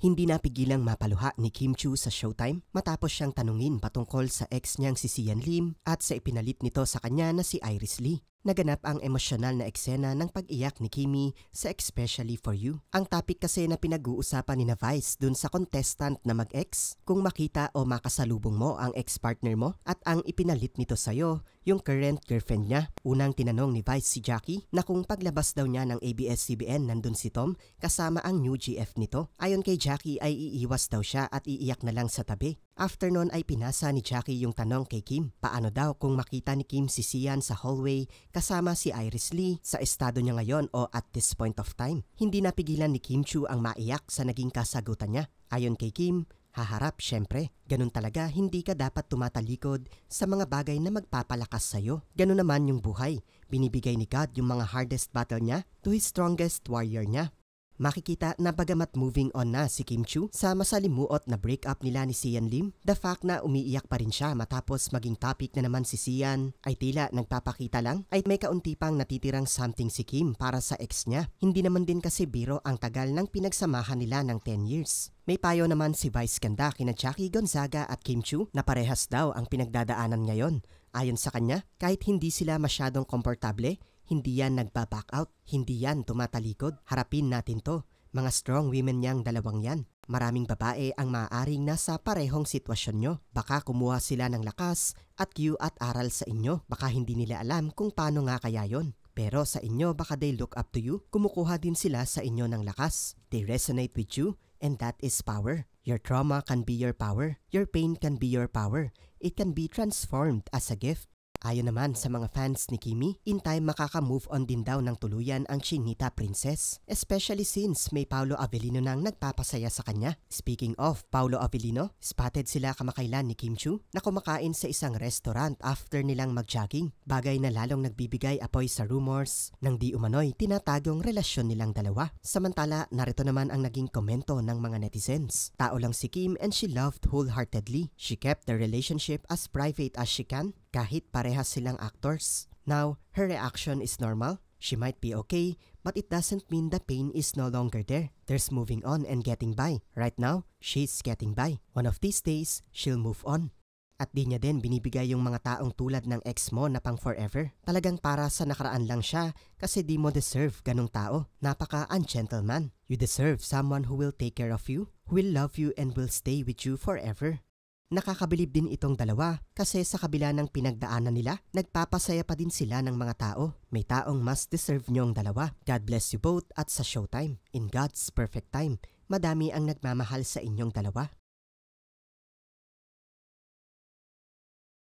Hindi napigilang mapaluha ni Kim Chiu sa Showtime matapos siyang tanungin patungkol sa ex niyang si Sian Lim at sa ipinalit nito sa kanya na si Iris Lee. Naganap ang emosyonal na eksena ng pag-iyak ni Kimmy sa Especially For You. Ang topic kasi na pinag-uusapan ni Vice dun sa contestant na mag-ex, kung makita o makasalubong mo ang ex-partner mo at ang ipinalit nito sa'yo, yung current girlfriend niya. Unang tinanong ni Vice si Jackie na kung paglabas daw niya ng ABS-CBN nandun si Tom kasama ang new GF nito. Ayon kay Jackie ay iiwas daw siya at iiyak na lang sa tabi. After nun ay pinasa ni Jackie yung tanong kay Kim. Paano daw kung makita ni Kim si Sian sa hallway kasama si Iris Lee sa estado niya ngayon o at this point of time? Hindi napigilan ni Kim Chiu ang maiyak sa naging kasagutan niya. Ayon kay Kim, haharap syempre. Ganun talaga, hindi ka dapat tumatalikod sa mga bagay na magpapalakas sa'yo. Ganun naman yung buhay. Binibigay ni God yung mga hardest battle niya to his strongest warrior niya. Makikita na bagamat moving on na si Kim Chiu sa masalimuot na breakup nila ni Sian Lim, the fact na umiiyak pa rin siya matapos maging topic na naman si Sian ay tila nagpapakita lang ay may kaunti pang natitirang something si Kim para sa ex niya. Hindi naman din kasi biro ang tagal ng pinagsamahan nila ng 10 years. May payo naman si Vice ganda kina Jackie Gonzaga at Kim Chiu na parehas daw ang pinagdadaanan ngayon. Ayon sa kanya, kahit hindi sila masyadong komportable, hindi yan nagpa-back out, hindi yan tumatalikod. Harapin natin to. Mga strong women niyang dalawang yan. Maraming babae ang maaaring nasa parehong sitwasyon nyo. Baka kumuha sila ng lakas at cue at aral sa inyo. Baka hindi nila alam kung paano nga kaya yon. Pero sa inyo baka they look up to you. Kumukuha din sila sa inyo ng lakas. They resonate with you and that is power. Your trauma can be your power. Your pain can be your power. It can be transformed as a gift. Ayon naman sa mga fans ni Kimmy, in time makaka-move on din daw ng tuluyan ang Chinita Princess. Especially since may Paolo Avellino nang nagpapasaya sa kanya. Speaking of Paolo Avellino, spotted sila kamakailan ni Kim Chiu na kumakain sa isang restaurant after nilang mag-jogging. Bagay na lalong nagbibigay apoy sa rumors ng di umano'y tinatagong relasyon nilang dalawa. Samantala, narito naman ang naging komento ng mga netizens. Tao lang si Kim and she loved wholeheartedly. She kept the relationship as private as she can. Kahit parehas silang actors. Now, her reaction is normal. She might be okay, but it doesn't mean the pain is no longer there. There's moving on and getting by. Right now, she's getting by. One of these days, she'll move on. At di niya din binibigay yung mga taong tulad ng ex mo na pang forever. Talagang para sa nakaraan lang siya kasi di mo deserve ganong tao. Napaka-ungentleman. You deserve someone who will take care of you, who will love you and will stay with you forever. Nakakabilib din itong dalawa kasi sa kabila ng pinagdaanan nila, nagpapasaya pa din sila ng mga tao. May taong mas deserve nyo ang dalawa. God bless you both at sa Showtime. In God's perfect time, madami ang nagmamahal sa inyong dalawa.